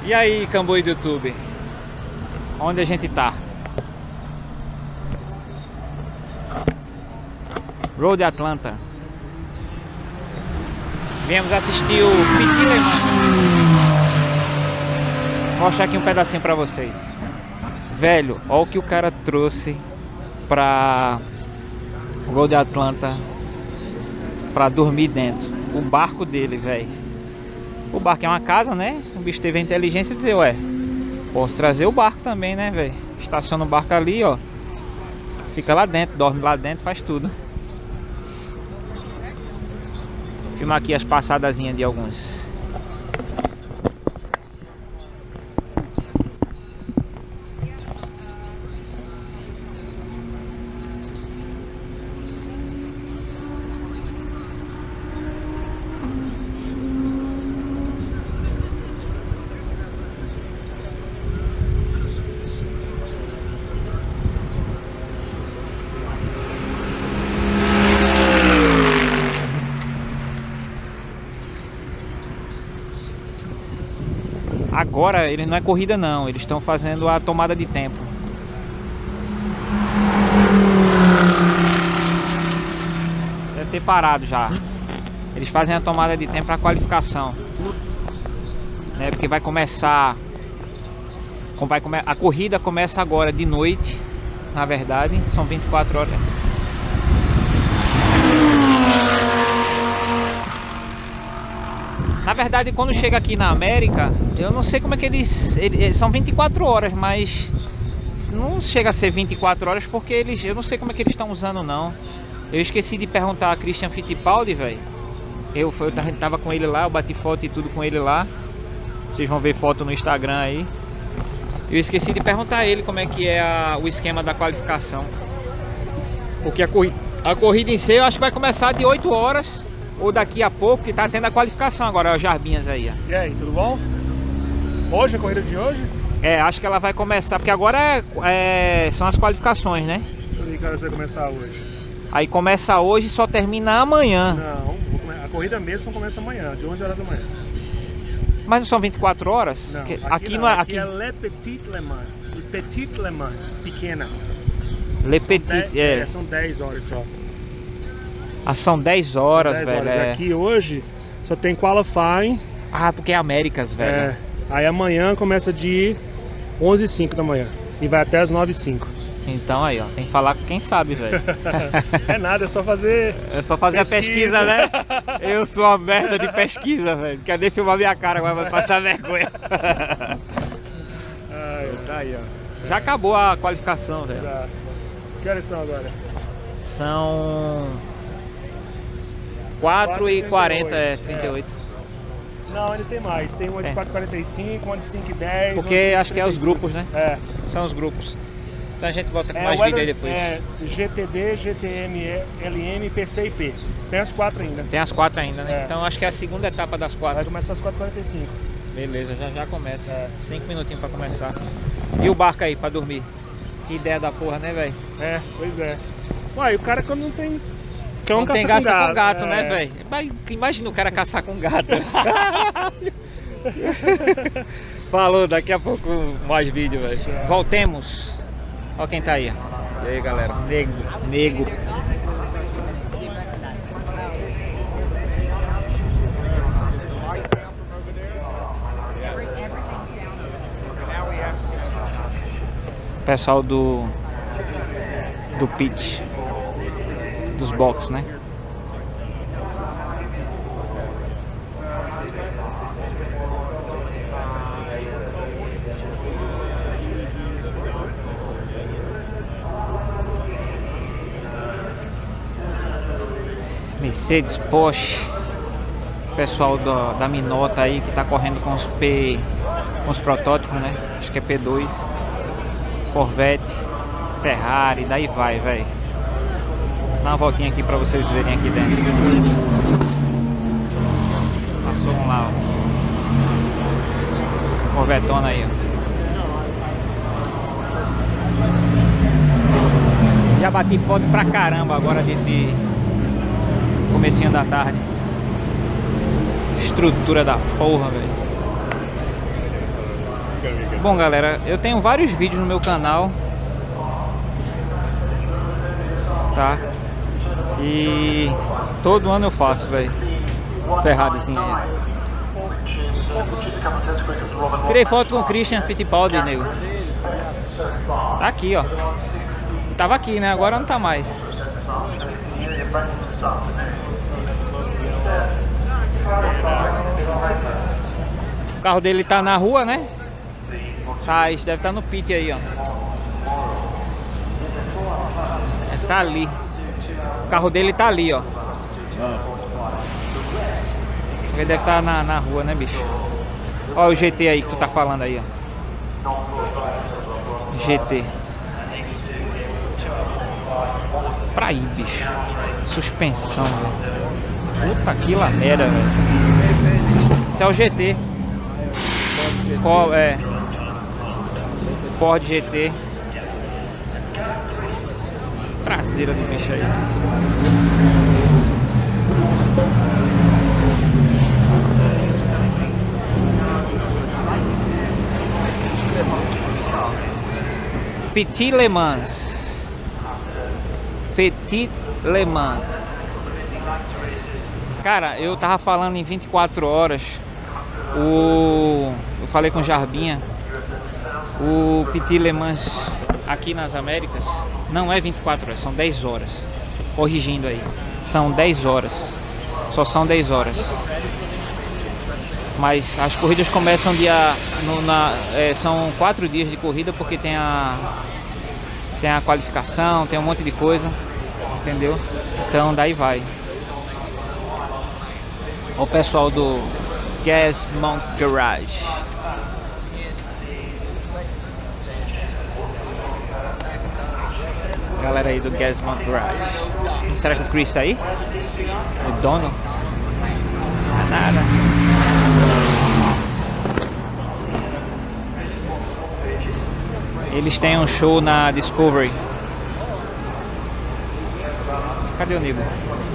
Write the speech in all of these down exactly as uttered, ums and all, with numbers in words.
E aí, Camboi do YouTube? Onde a gente tá? Road Atlanta. Viemos assistir o Petit Le Mans. Vou mostrar aqui um pedacinho pra vocês. Velho, olha o que o cara trouxe pra Road Atlanta pra dormir dentro. O barco dele, velho. O barco é uma casa, né? O bicho teve a inteligência de dizer, ué, posso trazer o barco também, né, velho? Estaciona o barco ali, ó. Fica lá dentro, dorme lá dentro, faz tudo. Vou filmar aqui as passadazinhas de alguns. Agora eles não é corrida não, eles estão fazendo a tomada de tempo. Deve ter parado já. Eles fazem a tomada de tempo para a qualificação, né? Porque vai começar, vai come, a corrida começa agora de noite, na verdade, são vinte e quatro horas. Na verdade, quando chega aqui na América, eu não sei como é que eles, eles... São vinte e quatro horas, mas não chega a ser vinte e quatro horas porque eles... Eu não sei como é que eles estão usando, não. Eu esqueci de perguntar a Christian Fittipaldi, velho. Eu, eu tava com ele lá, eu bati foto e tudo com ele lá. Vocês vão ver foto no Instagram aí. Eu esqueci de perguntar a ele como é que é a, o esquema da qualificação. Porque a, corri... a corrida em si eu acho que vai começar de oito horas... Ou daqui a pouco, que tá tendo a qualificação agora, ó, o Jarbinhas aí, ó. E aí, tudo bom? Hoje, a corrida de hoje? É, acho que ela vai começar, porque agora é, é, são as qualificações, né? Deixa eu ver que horas vai começar hoje. Aí começa hoje e só termina amanhã. Não, a corrida mesmo começa amanhã, de onze horas da manhã. Mas não são vinte e quatro horas? Não, aqui, aqui, aqui não, não é... aqui Aqui é Le Petit Le Mans. Le Petit Le Mans, pequena. Le São Petit, dez, é. é. São dez horas só. Ah, são dez horas, são dez velho. Horas. É. Aqui hoje só tem qualifying. Ah, porque é Américas, velho. É. Aí amanhã começa de onze e cinco da manhã e vai até as nove e cinco. Então aí, ó, tem que falar com quem sabe, velho. É nada, é só fazer... É só fazer pesquisa. A pesquisa, né? Eu sou uma merda de pesquisa, velho. Quer nem filmar minha cara, agora vai passar vergonha. Ai, tá aí, ó. Já acabou a qualificação, velho. Já. Que horas são agora? São quatro e quarenta, é, trinta e oito. É. Não, ainda tem mais. Tem uma de é. quatro e quarenta e cinco, uma de cinco e dez. Porque acho que é os grupos, né? É. São os grupos. Então a gente volta com é, mais vídeo aí depois. É G T D, G T M, L M, P C e P. Tem as quatro ainda. Tem as quatro ainda, né? É. Então acho que é a segunda etapa das quatro. Vai começar às quatro e quarenta e cinco. Beleza, já já começa. É. Cinco minutinhos pra começar. E o barco aí pra dormir? Que ideia da porra, né, velho? É, pois é. Uai, o cara quando não tem... Cão não tem caça caça com gato, com gato, é. né, velho? Imagina o cara caçar com gato. Falou, daqui a pouco mais vídeo, velho. Voltemos. Ó quem tá aí. E aí, galera? Nego. Nego. Pessoal do do pit, dos box, né? Mercedes, Porsche, pessoal da, da Minota aí que tá correndo com os P, com os protótipos, né? Acho que é P dois, Corvette, Ferrari, daí vai, velho. Dá uma voltinha aqui pra vocês verem aqui dentro. Passou um lá, ó. Corvetona aí, ó. Já bati foto pra caramba agora de, de comecinho da tarde. Estrutura da porra, velho. Bom, galera, eu tenho vários vídeos no meu canal, tá? E todo ano eu faço, velho. Ferrarizinha aí. Tirei foto com o Christian Fittipaldi, nego. Tá aqui, ó. Tava aqui, né? Agora não tá mais. O carro dele tá na rua, né? Tá, isso deve estar no pit aí, ó. É, tá ali. O carro dele tá ali, ó. Ele deve estar na, na rua, né, bicho? Olha o G T aí que tu tá falando aí, ó. G T. Pra ir, bicho. Suspensão, velho. Puta que lameira, velho. Esse é o G T. Qual é? Ford G T. Traseira do bicho aí. Petit Le Mans. Petit Le Mans. Cara, eu tava falando em vinte e quatro horas. O... Eu falei com o Jarbinha. O Petit Le Mans aqui nas Américas não é vinte e quatro horas, são dez horas. Corrigindo aí, são dez horas. Só são dez horas. Mas as corridas começam dia no, na, é, são quatro dias de corrida, porque tem a tem a qualificação, tem um monte de coisa, entendeu? Então daí vai. O pessoal do Gasmont Garage. Galera aí do Gasmont Garage. Será que o Chris tá aí? O dono? Não é nada. Eles têm um show na Discovery. Cadê o nego?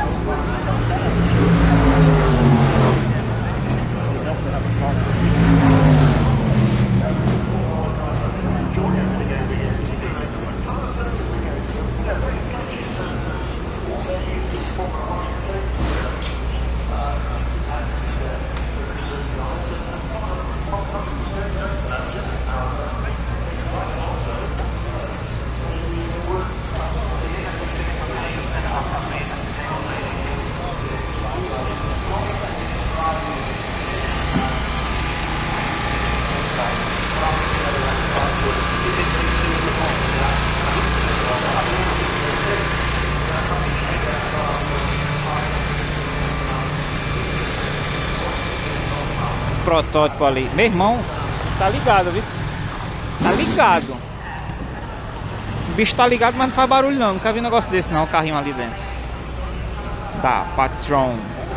Protótipo ali. Meu irmão, tá ligado, viu? Tá ligado. O bicho tá ligado, mas não faz barulho não. Nunca vi um negócio desse não, o carrinho ali dentro. Tá, Patron.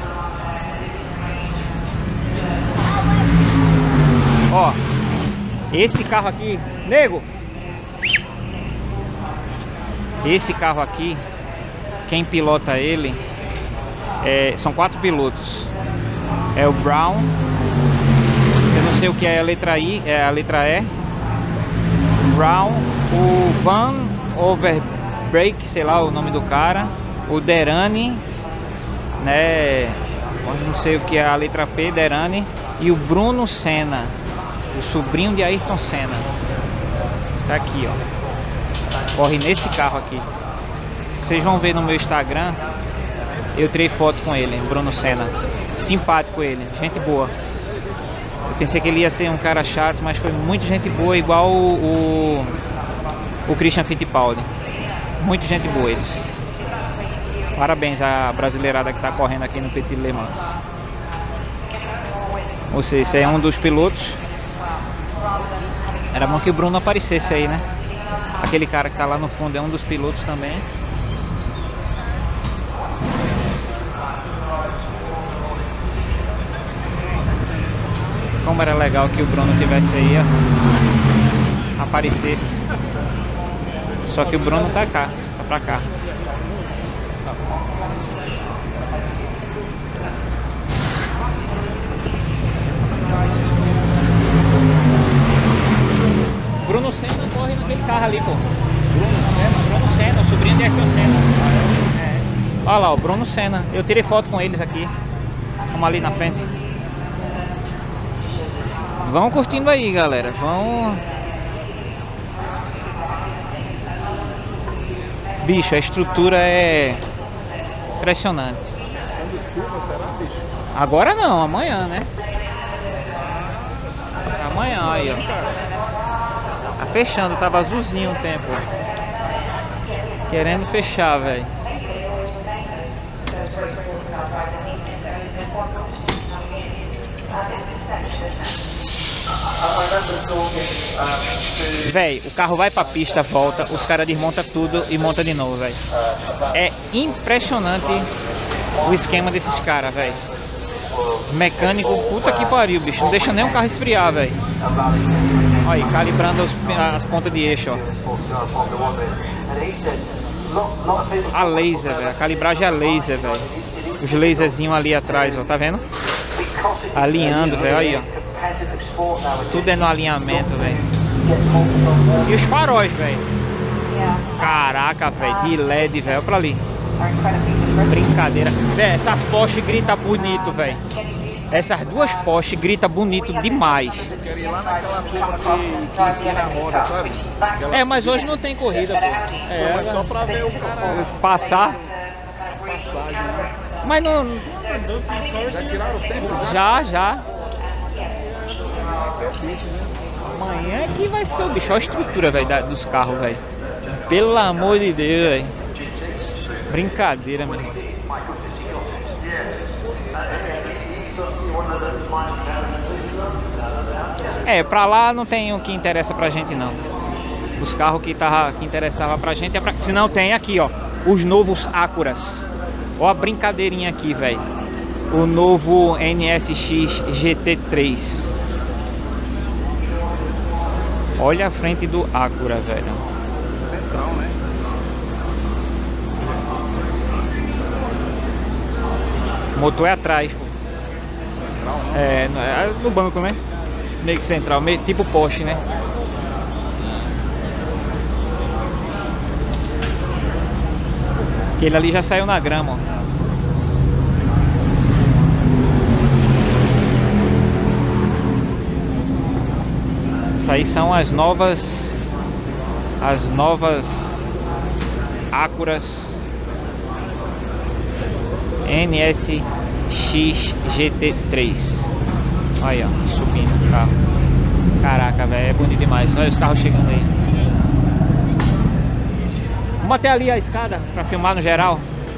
Ó, esse carro aqui, nego. Esse carro aqui, quem pilota ele é, são quatro pilotos. É o Brown. Eu não sei o que é a letra I, é a letra E. Brown, o Van Overbreak, sei lá o nome do cara. O Derani, né? Eu não sei o que é a letra P, Derani. E o Bruno Senna, o sobrinho de Ayrton Senna. Tá aqui, ó. Corre nesse carro aqui. Vocês vão ver no meu Instagram. Eu tirei foto com ele, Bruno Senna. Simpático ele, gente boa. Eu pensei que ele ia ser um cara chato, mas foi muito gente boa, igual o, o, o Christian Fittipaldi. Muito gente boa eles. Parabéns à brasileirada que tá correndo aqui no Petit Le Mans. Ou seja, esse é um dos pilotos. Era bom que o Bruno aparecesse aí, né? Aquele cara que tá lá no fundo é um dos pilotos também. Como era legal que o Bruno tivesse aí, ó, aparecesse. Só que o Bruno tá cá, tá pra cá. carro ali, pô. Bruno Senna, o sobrinho de Ayrton Senna. É. Olha lá, o Bruno Senna. Eu tirei foto com eles aqui. Vamos ali na frente. Vão curtindo aí, galera. Vão. Bicho, a estrutura é impressionante. Chuva, será, bicho? Agora não, amanhã, né? Amanhã, aí, ó. Tá fechando, tava azulzinho o tempo. Querendo fechar, velho. Véi, o carro vai pra pista, volta, os caras desmontam tudo e monta de novo, velho. É impressionante o esquema desses caras, velho. Mecânico, puta que pariu, bicho. Não deixa nem o carro esfriar, velho. Olha aí, calibrando os, as pontas de eixo, ó. A laser, velho. A calibragem é laser, velho. Os laserzinhos ali atrás, ó. Tá vendo? Alinhando, velho. Aí, ó. Tudo é no alinhamento, velho. E os faróis, velho. Caraca, velho. De L E D, velho. Olha pra ali. Brincadeira. Véio, essas Porsche gritam bonito, velho. Essas duas Porsche gritam bonito demais. Eu quero ir lá naquela curva que, que inclina a roda, sabe? Aquela É, mas hoje não tem corrida, pô. É, mas só pra ver o cara Passar. passagem, né? Mas não. Já tiraram o tempo já? Já, já. Amanhã é que vai ser o bicho. Olha a estrutura, velho, dos carros, velho. Pelo amor de Deus, velho. Brincadeira, mano. É, pra lá não tem o que interessa pra gente, não. Os carros que, tava, que interessavam pra gente é pra... Se não tem aqui, ó. Os novos Acuras. Ó a brincadeirinha aqui, velho. O novo N S X G T três. Olha a frente do Acura, velho. Central, né? O motor é atrás, pô. Central, não? É, é no banco, né? Meio que central, meio tipo Porsche, né? Aquele ali já saiu na grama, ó. Isso aí são as novas As novas Acuras N S X G T três. Olha aí, ó, subindo o carro. Caraca, velho, é bonito demais. Olha os carros chegando aí. Vamos até ali a escada pra filmar no geral.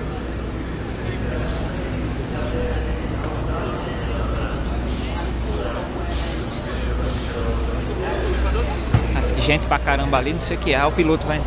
Gente pra caramba ali, não sei o que é. O piloto vai.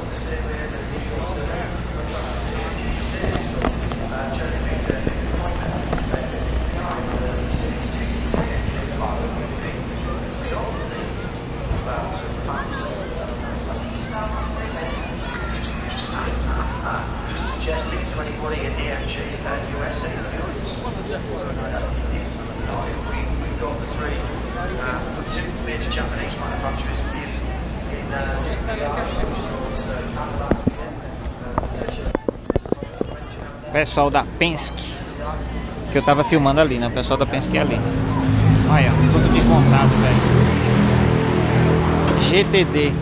Pessoal da Penske, que eu tava filmando ali, né? O pessoal da Penske é ali. Olha, tudo desmontado, velho. G T D.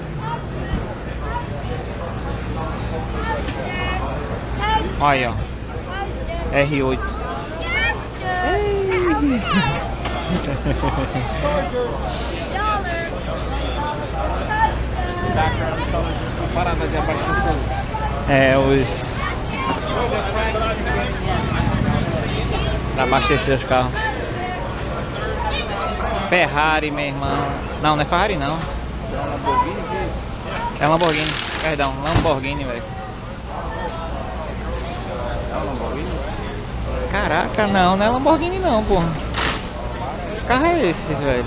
Olha, ó. R oito. Parada de abaixo. É, os... Pra abastecer os carros. Ferrari, meu irmão. Não, não é Ferrari não. É uma Lamborghini? É Lamborghini, perdão, Lamborghini, velho. É uma Lamborghini? Caraca, não, não é Lamborghini não, porra. Que carro é esse, velho?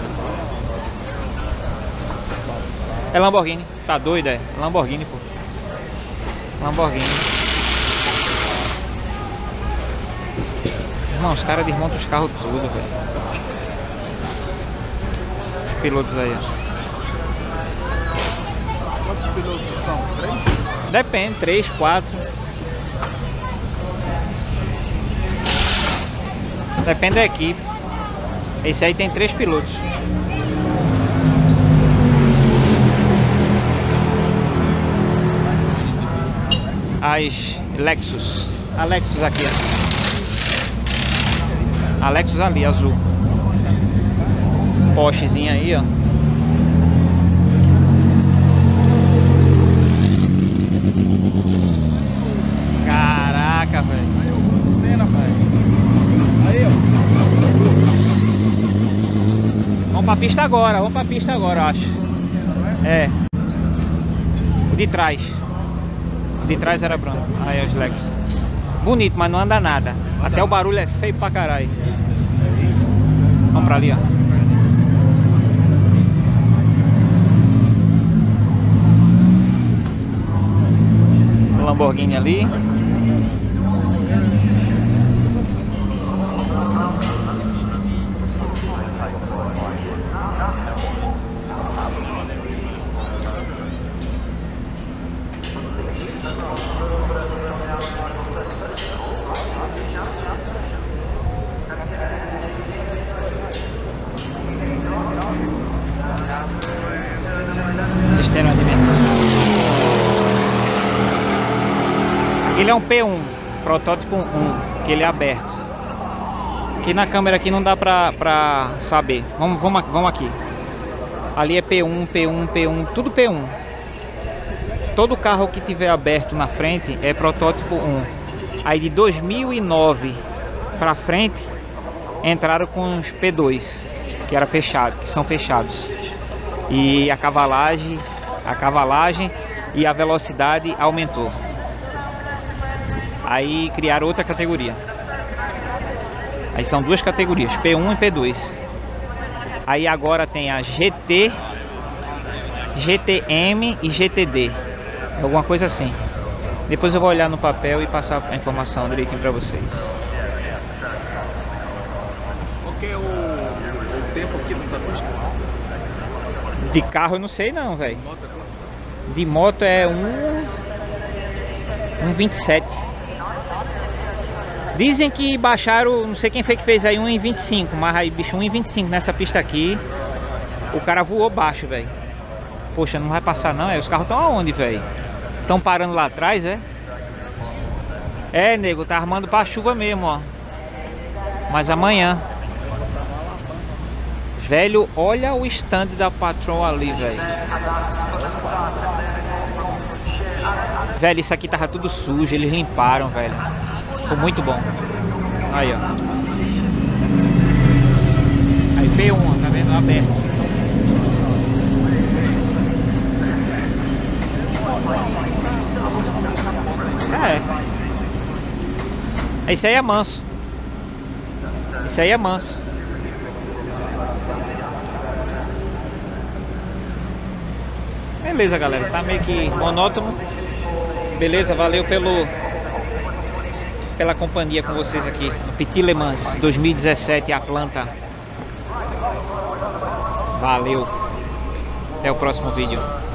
É Lamborghini, tá doido, é? Lamborghini, pô. Lamborghini. Irmão, os caras desmontam os carros tudo, velho. Os pilotos aí, ó. são? Três? Depende, três, quatro. Depende da equipe. Esse aí tem três pilotos. As Lexus. A Lexus aqui, ó. A Lexus ali, azul. Porschezinha aí, ó. Caraca, velho. Aí, ó. Vamos pra pista agora, vamos pra pista agora, eu acho. É. O de trás. O de trás era branco. Aí, os Lexus. Bonito, mas não anda nada. Até o barulho é feio pra caralho. Vamos pra ali, ó. O Lamborghini ali. Vocês terem uma dimensão. Ele é um P um, protótipo um, que ele é aberto. Aqui na câmera aqui não dá pra, pra saber. Vamos, vamos, vamos aqui. Ali é P um, P um, P um, tudo P um. Todo carro que tiver aberto na frente é protótipo um. Aí de dois mil e nove pra frente entraram com os P dois, que era fechado, que são fechados. E a cavalagem, a cavalagem e a velocidade aumentou. Aí criaram outra categoria. Aí são duas categorias, P um e P dois. Aí agora tem a G T, G T M e G T D. Alguma coisa assim. Depois eu vou olhar no papel e passar a informação direitinho pra vocês. Qual que é o, o tempo aqui dessa pista? De carro eu não sei não, velho. De moto é um... um vinte e sete. Dizem que baixaram, não sei quem foi que fez aí, um em vinte e cinco. Mas aí, bicho, um em vinte e cinco nessa pista aqui. O cara voou baixo, velho. Poxa, não vai passar não, é? Os carros estão aonde, velho? Estão parando lá atrás, é? É, nego, tá armando pra chuva mesmo, ó. Mas amanhã. Velho, olha o stand da Patrol ali, velho. Velho, isso aqui tava tudo sujo, eles limparam, velho. Ficou muito bom. Aí, ó. Aí P um, ó, tá vendo? Aberto. É. Esse aí é manso. Esse aí é manso. Beleza, galera. Tá meio que monótono. Beleza, valeu pelo pela companhia com vocês aqui no Petit Le Mans dois mil e dezessete Atlanta. Valeu. Até o próximo vídeo.